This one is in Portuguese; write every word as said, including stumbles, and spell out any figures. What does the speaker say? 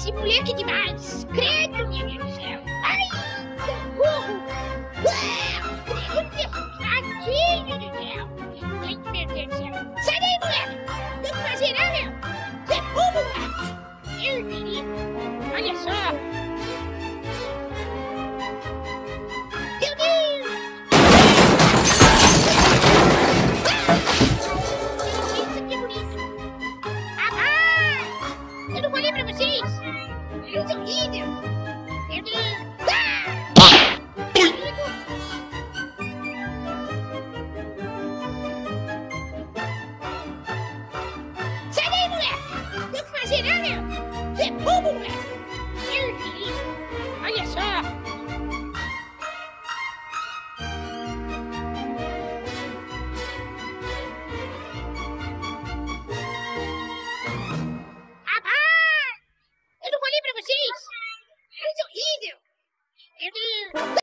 esse moleque demais. Credo, meu Deus do céu. Ai, socorro. Uau, credo, tadinho do céu. Ai, meu Deus do céu. Sai daí, moleque. Não tem o que fazer, não, meu. Você é bobo, cara. Meu menino. Olha só. Meu Deus. Isso que bonito. Ah, eu não falei pra vocês. Isso é horrível. Meu Deus.